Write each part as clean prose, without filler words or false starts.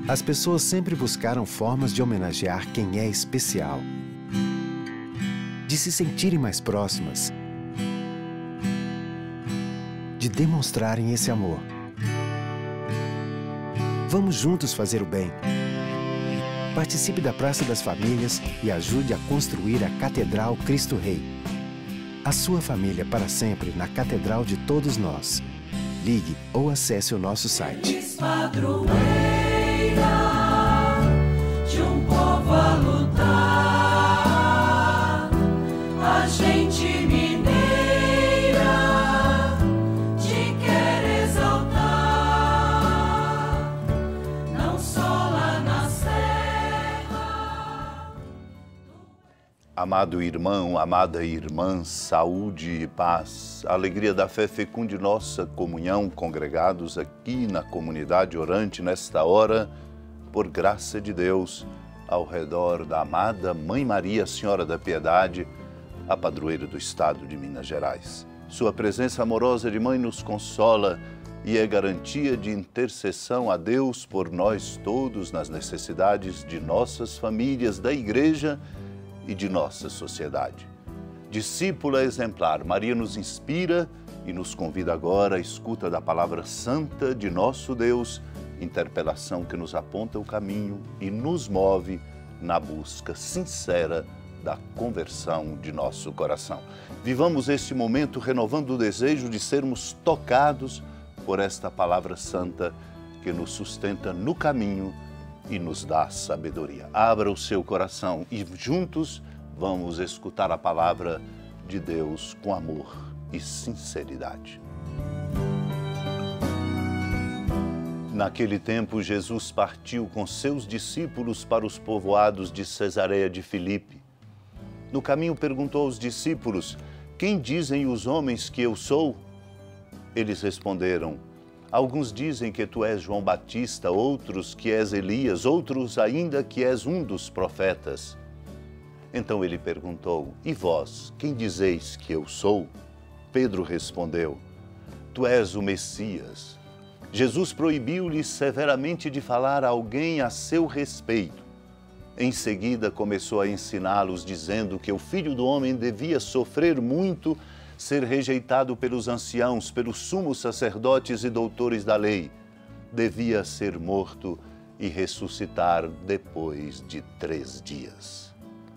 As pessoas sempre buscaram formas de homenagear quem é especial, de se sentirem mais próximas, de demonstrarem esse amor. Vamos juntos fazer o bem. Participe da Praça das Famílias e ajude a construir a Catedral Cristo Rei. A sua família para sempre na Catedral de todos nós. Ligue ou acesse o nosso site. Padroeira de um povo a lutar, a gente mineira te quer exaltar, não só lá na serra. Amado irmão, amada irmã, saúde e paz, a alegria da fé fecunde nossa comunhão, congregados aqui na comunidade orante nesta hora, por graça de Deus, ao redor da amada Mãe Maria, Senhora da Piedade, a padroeira do estado de Minas Gerais. Sua presença amorosa de Mãe nos consola e é garantia de intercessão a Deus por nós todos nas necessidades de nossas famílias, da Igreja e de nossa sociedade. Discípula exemplar, Maria nos inspira e nos convida agora à escuta da palavra santa de nosso Deus, interpelação que nos aponta o caminho e nos move na busca sincera da conversão de nosso coração. Vivamos este momento renovando o desejo de sermos tocados por esta palavra santa que nos sustenta no caminho e nos dá sabedoria. Abra o seu coração e juntos vamos escutar a palavra de Deus com amor e sinceridade. Naquele tempo, Jesus partiu com seus discípulos para os povoados de Cesareia de Filipe. No caminho perguntou aos discípulos: "Quem dizem os homens que eu sou?" Eles responderam: "Alguns dizem que tu és João Batista, outros que és Elias, outros ainda que és um dos profetas." Então ele perguntou: "E vós, quem dizeis que eu sou?" Pedro respondeu: "Tu és o Messias." Jesus proibiu-lhe severamente de falar a alguém a seu respeito. Em seguida começou a ensiná-los, dizendo que o Filho do Homem devia sofrer muito, ser rejeitado pelos anciãos, pelos sumos sacerdotes e doutores da lei. Devia ser morto e ressuscitar depois de 3 dias.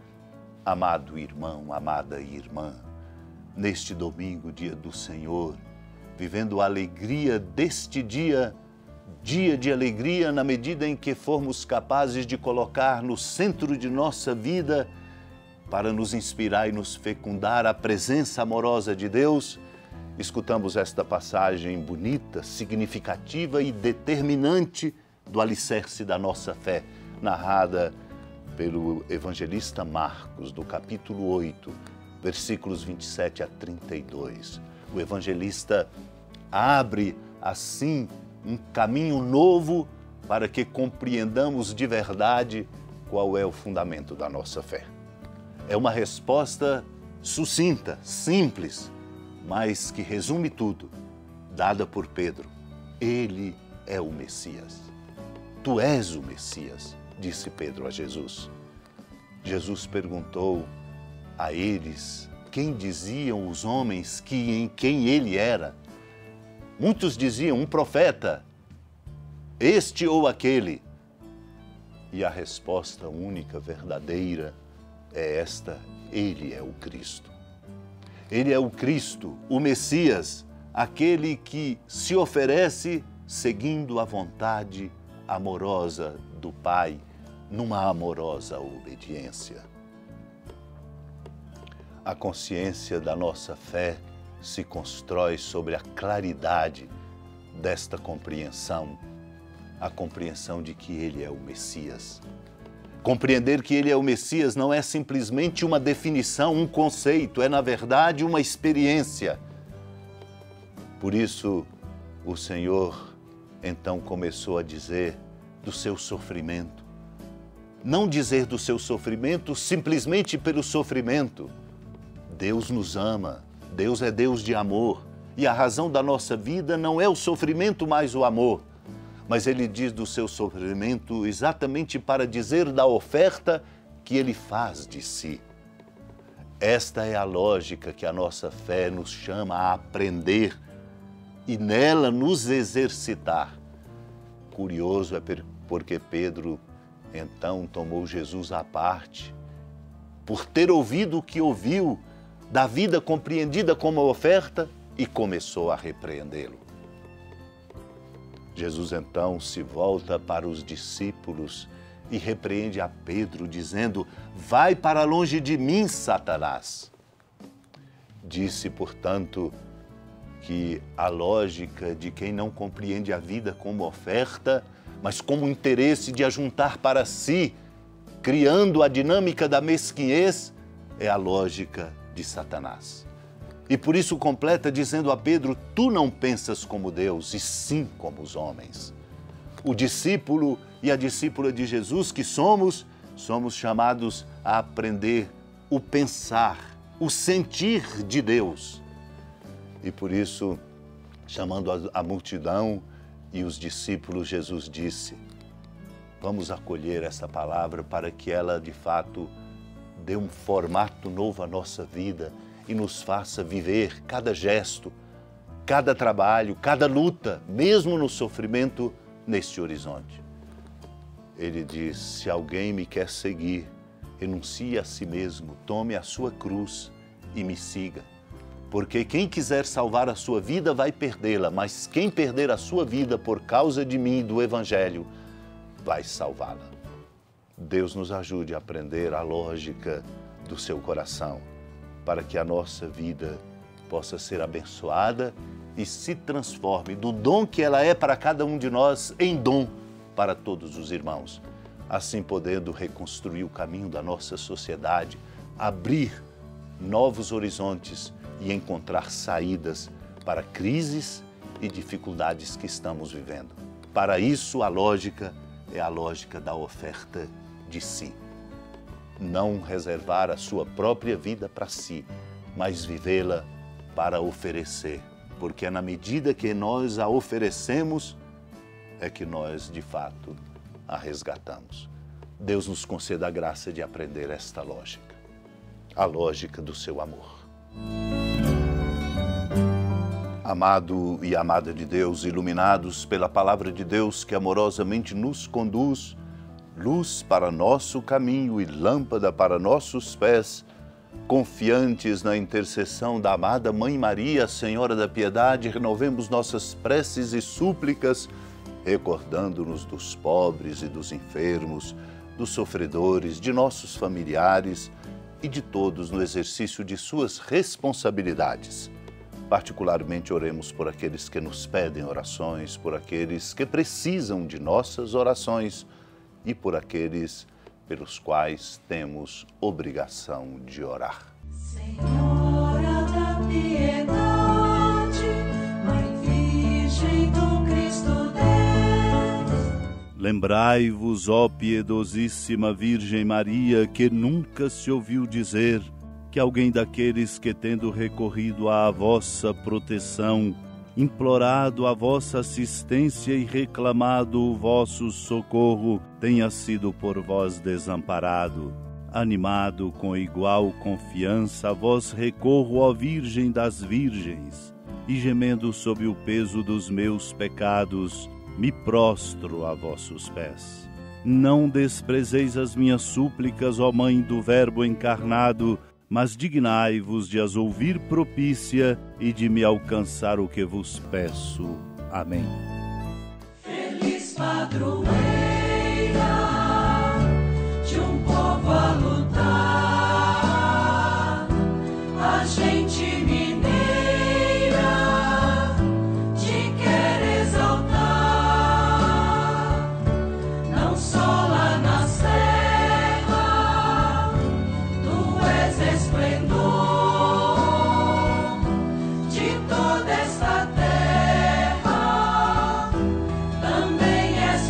Amado irmão, amada irmã, neste domingo, dia do Senhor, vivendo a alegria deste dia, dia de alegria na medida em que formos capazes de colocar no centro de nossa vida, para nos inspirar e nos fecundar a presença amorosa de Deus, escutamos esta passagem bonita, significativa e determinante do alicerce da nossa fé, narrada pelo evangelista Marcos, do capítulo 8, versículos 27 a 32. O evangelista abre, assim, um caminho novo para que compreendamos de verdade qual é o fundamento da nossa fé. É uma resposta sucinta, simples, mas que resume tudo, dada por Pedro. Ele é o Messias. Tu és o Messias, disse Pedro a Jesus. Jesus perguntou a eles quem diziam os homens em quem ele era. Muitos diziam: um profeta, este ou aquele. E a resposta única, verdadeira, é esta: ele é o Cristo. Ele é o Cristo, o Messias, aquele que se oferece seguindo a vontade amorosa do Pai, numa amorosa obediência. A consciência da nossa fé se constrói sobre a claridade desta compreensão, a compreensão de que Ele é o Messias. Compreender que Ele é o Messias não é simplesmente uma definição, um conceito, é na verdade uma experiência. Por isso, o Senhor então começou a dizer do seu sofrimento. Não dizer do seu sofrimento simplesmente pelo sofrimento. Deus nos ama, Deus é Deus de amor, e a razão da nossa vida não é o sofrimento, mas o amor. mas ele diz do seu sofrimento exatamente para dizer da oferta que ele faz de si. Esta é a lógica que a nossa fé nos chama a aprender e nela nos exercitar. Curioso é porque Pedro então tomou Jesus à parte, por ter ouvido o que ouviu da vida compreendida como oferta e começou a repreendê-lo. Jesus então se volta para os discípulos e repreende a Pedro, dizendo: vai para longe de mim, Satanás. Disse, portanto, que a lógica de quem não compreende a vida como oferta, mas como interesse de ajuntar para si, criando a dinâmica da mesquinhez, é a lógica de Satanás. E por isso completa dizendo a Pedro: tu não pensas como Deus, e sim como os homens. O discípulo e a discípula de Jesus que somos chamados a aprender o pensar, o sentir de Deus. E por isso, chamando a multidão e os discípulos, Jesus disse: vamos acolher essa palavra para que ela, de fato, dê um formato novo à nossa vida e nos faça viver cada gesto, cada trabalho, cada luta, mesmo no sofrimento, neste horizonte. Ele diz: se alguém me quer seguir, renuncie a si mesmo, tome a sua cruz e me siga. Porque quem quiser salvar a sua vida vai perdê-la, mas quem perder a sua vida por causa de mim e do Evangelho, vai salvá-la. Deus nos ajude a aprender a lógica do seu coração, para que a nossa vida possa ser abençoada e se transforme do dom que ela é para cada um de nós em dom para todos os irmãos, assim podendo reconstruir o caminho da nossa sociedade, abrir novos horizontes e encontrar saídas para crises e dificuldades que estamos vivendo. Para isso, a lógica é a lógica da oferta de si. Não reservar a sua própria vida para si, mas vivê-la para oferecer, porque é na medida que nós a oferecemos é que nós, de fato, a resgatamos. Deus nos conceda a graça de aprender esta lógica, a lógica do seu amor. Amado e amada de Deus, iluminados pela palavra de Deus que amorosamente nos conduz, luz para nosso caminho e lâmpada para nossos pés, confiantes na intercessão da amada Mãe Maria, Senhora da Piedade, renovemos nossas preces e súplicas, recordando-nos dos pobres e dos enfermos, dos sofredores, de nossos familiares e de todos no exercício de suas responsabilidades. Particularmente oremos por aqueles que nos pedem orações, por aqueles que precisam de nossas orações e por aqueles pelos quais temos obrigação de orar. Senhora da piedade, Mãe Virgem do Cristo Deus. Lembrai-vos, ó piedosíssima Virgem Maria, que nunca se ouviu dizer que alguém daqueles que, tendo recorrido à vossa proteção, implorado a vossa assistência e reclamado o vosso socorro, tenha sido por vós desamparado. Animado com igual confiança, a vós recorro, ó Virgem das Virgens, e gemendo sob o peso dos meus pecados, me prostro a vossos pés. Não desprezeis as minhas súplicas, ó Mãe do Verbo encarnado, mas dignai-vos de as ouvir propícia e de me alcançar o que vos peço. Amém. Feliz padroeira de um povo a lutar, a gente mineira te quer exaltar, não só lá na serra, tu és esplendor de toda esta terra, também és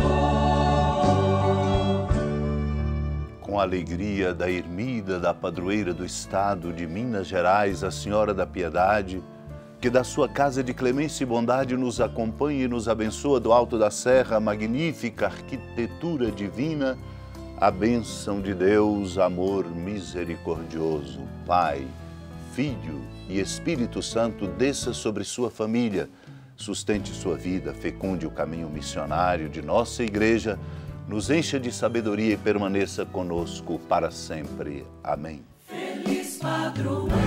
fulgor. Com a alegria da ermida da padroeira do estado de Minas Gerais, a Senhora da Piedade, que da sua casa de clemência e bondade nos acompanhe e nos abençoa do alto da serra, a magnífica arquitetura divina, a bênção de Deus, amor misericordioso, Pai, Filho e Espírito Santo, desça sobre sua família, sustente sua vida, fecunde o caminho missionário de nossa igreja, nos encha de sabedoria e permaneça conosco para sempre. Amém. Feliz padroeiro.